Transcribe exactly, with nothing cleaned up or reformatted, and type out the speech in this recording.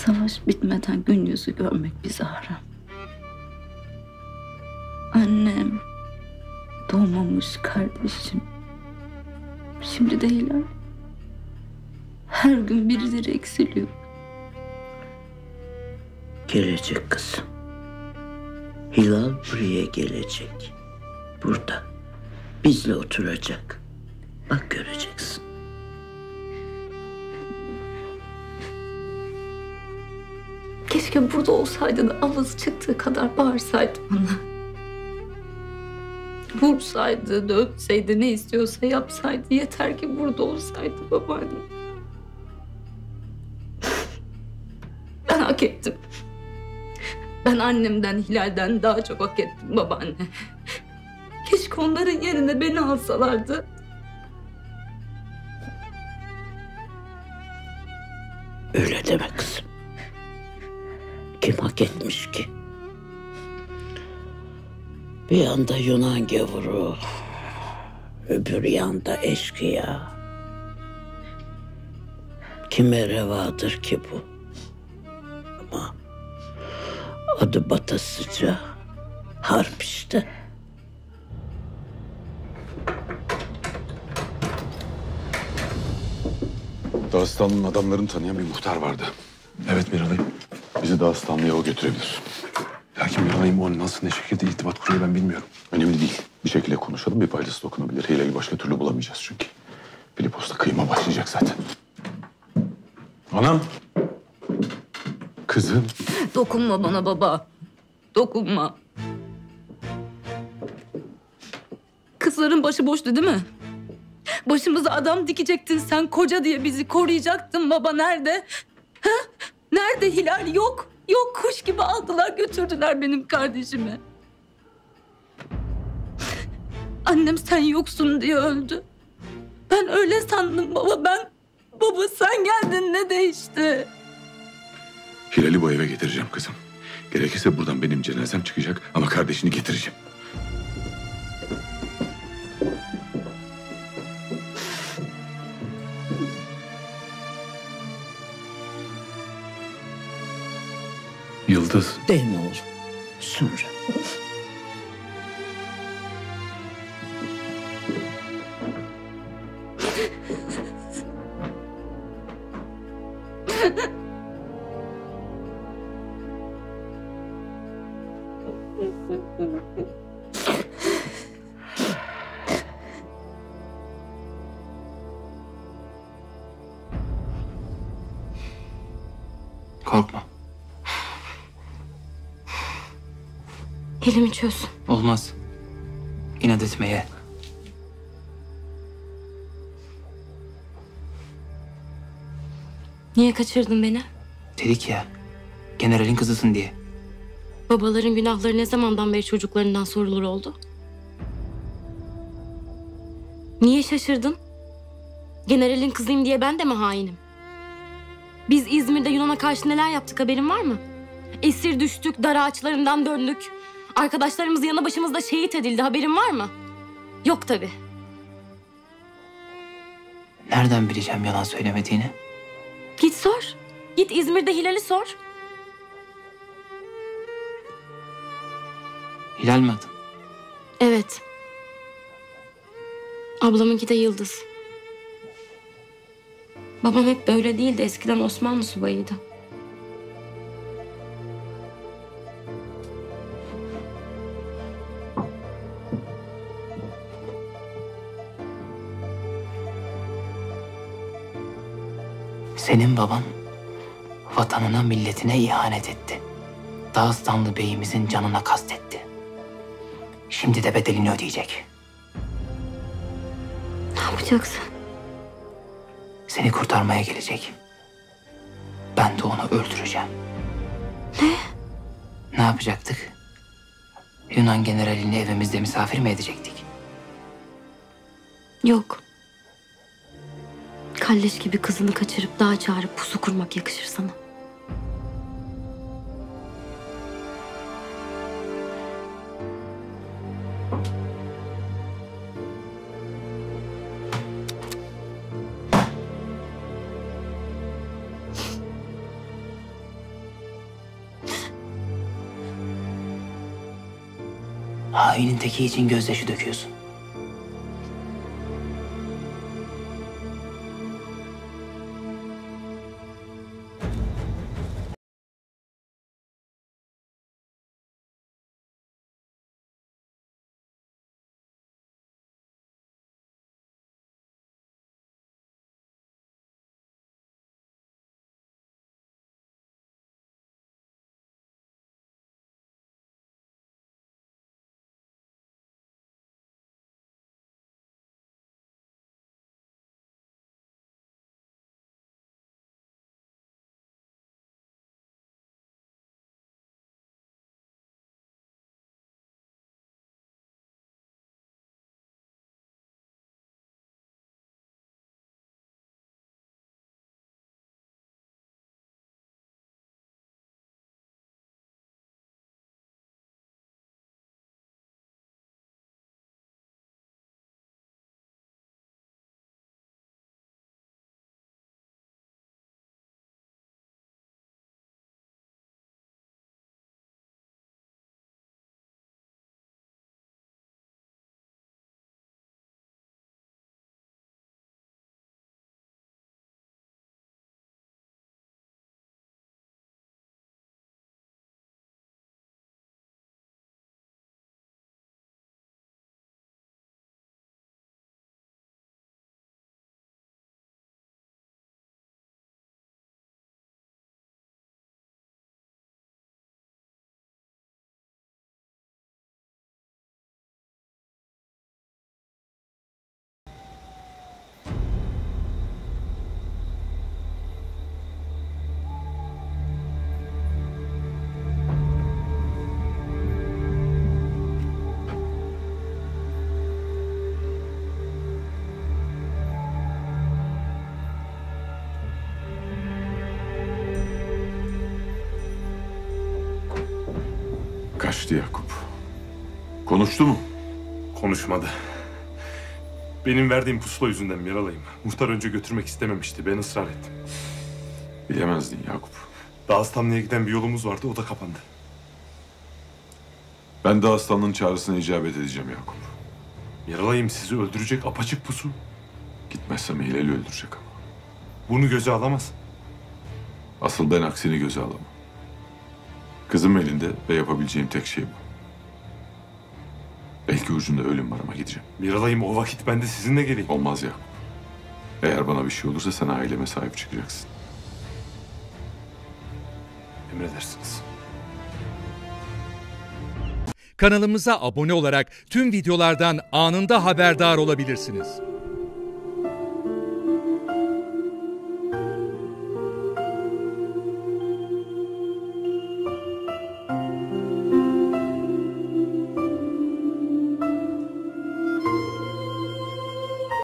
Savaş bitmeden gün yüzü görmek bize haram. Annem, doğmamış kardeşim. Şimdi de Hilal. Her gün birileri eksiliyor. Gelecek kızım. Hilal buraya gelecek. Burada. Bizle oturacak. Bak göreceksin. Keşke burada olsaydı da avazı çıktığı kadar bağırsaydı bana. Vursaydı, dövseydi, ne istiyorsa yapsaydı. Yeter ki burada olsaydı babaanne. Ben hak ettim. Ben annemden, Hilal'den daha çok hak ettim babaanne. Keşke onların yerine beni alsalardı. Öyle deme kızım. Kim hak etmiş ki? Bir yanda Yunan gavuru, öbür yanda eşkıya. Kime revadır ki bu? Ama adı batasıca harp işte. Dağıstanlı'nın adamlarını tanıyan bir muhtar vardı. Evet Miralay'ım. Bizi Dağıstanlı'ya o götürebilir. Lakin Miralay'ım o nasıl ne şekilde irtibat kuruyor ben bilmiyorum. Önemli değil. Bir şekilde konuşalım, bir faydası dokunabilir. Hilal'i başka türlü bulamayacağız çünkü. Filipos'ta kıyma başlayacak zaten. Anam. Kızım. Dokunma bana baba. Dokunma. Kızların başı boştu değil mi? Başımıza adam dikecektin sen, koca diye bizi koruyacaktın baba. Nerede? Ha? Nerede Hilal? Yok. Yok, kuş gibi aldılar götürdüler benim kardeşimi. Annem sen yoksun diye öldü. Ben öyle sandım baba. Ben baba sen geldin, ne değişti? Hilal'i bu eve getireceğim kızım. Gerekirse buradan benim cenazem çıkacak ama kardeşini getireceğim. Yıldız. Deme oğlum. Sonra. Korkma. Elimi çöz. Olmaz. İnat etmeye. Niye kaçırdın beni? Dedik ya, generalin kızısın diye. Babaların günahları ne zamandan beri çocuklarından sorulur oldu? Niye şaşırdın? Generalin kızıyım diye ben de mi hainim? Biz İzmir'de Yunan'a karşı neler yaptık, haberin var mı? Esir düştük, dar ağaçlarından döndük. Arkadaşlarımız yanı başımızda şehit edildi, haberin var mı? Yok tabii. Nereden bileceğim yalan söylemediğini? Git sor. Git İzmir'de Hilal'i sor. Hilal mi adın? Evet. Ablamınki de Yıldız. Babam hep böyle değildi. Eskiden Osmanlı subayıydı. Senin baban vatanına, milletine ihanet etti. Dağıstanlı beyimizin canına kastetti. Şimdi de bedelini ödeyecek. Ne yapacaksın? Seni kurtarmaya gelecek. Ben de onu öldüreceğim. Ne? Ne yapacaktık? Yunan generalini evimizde misafir mi edecektik? Yok. Kalleş gibi kızını kaçırıp dağa çağırıp pusu kurmak yakışır sana. Hainin teki için gözyaşı döküyorsun. Kaçtı Yakup. Konuştu mu? Konuşmadı. Benim verdiğim pusula yüzünden Miralay'ım. Muhtar önce götürmek istememişti. Ben ısrar ettim. Bilemezdin Yakup. Dağıstanlı'ya giden bir yolumuz vardı. O da kapandı. Ben de aslanın çağrısına icabet edeceğim Yakup. Miralay'ım sizi öldürecek apaçık pusu. Gitmezsem Hilal'i öldürecek ama. Bunu göze alamaz. Asıl ben aksini göze alamam. Kızım elinde ve yapabileceğim tek şey bu. Belki ucunda ölüm var ama gideceğim. Miralay'ım o vakit ben de sizinle geleyim. Olmaz Yakup. Eğer bana bir şey olursa sen aileme sahip çıkacaksın. Emredersiniz. Kanalımıza abone olarak tüm videolardan anında haberdar olabilirsiniz.